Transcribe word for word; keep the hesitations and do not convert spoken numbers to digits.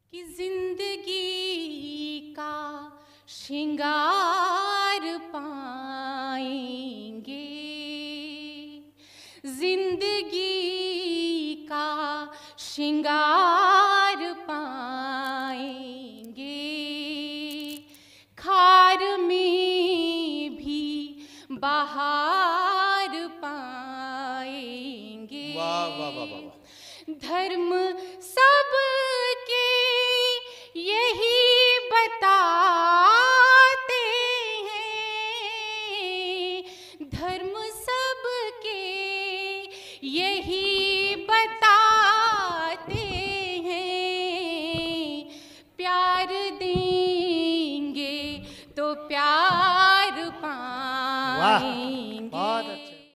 कि जिंदगी का श्रृंगार पाएंगे, जिंदगी का श्रृंगार पाएंगे, खार में भी बहार पाएंगे। वाह वाह वाह वाह। धर्म सबके यही बताते हैं, धर्म सबके यही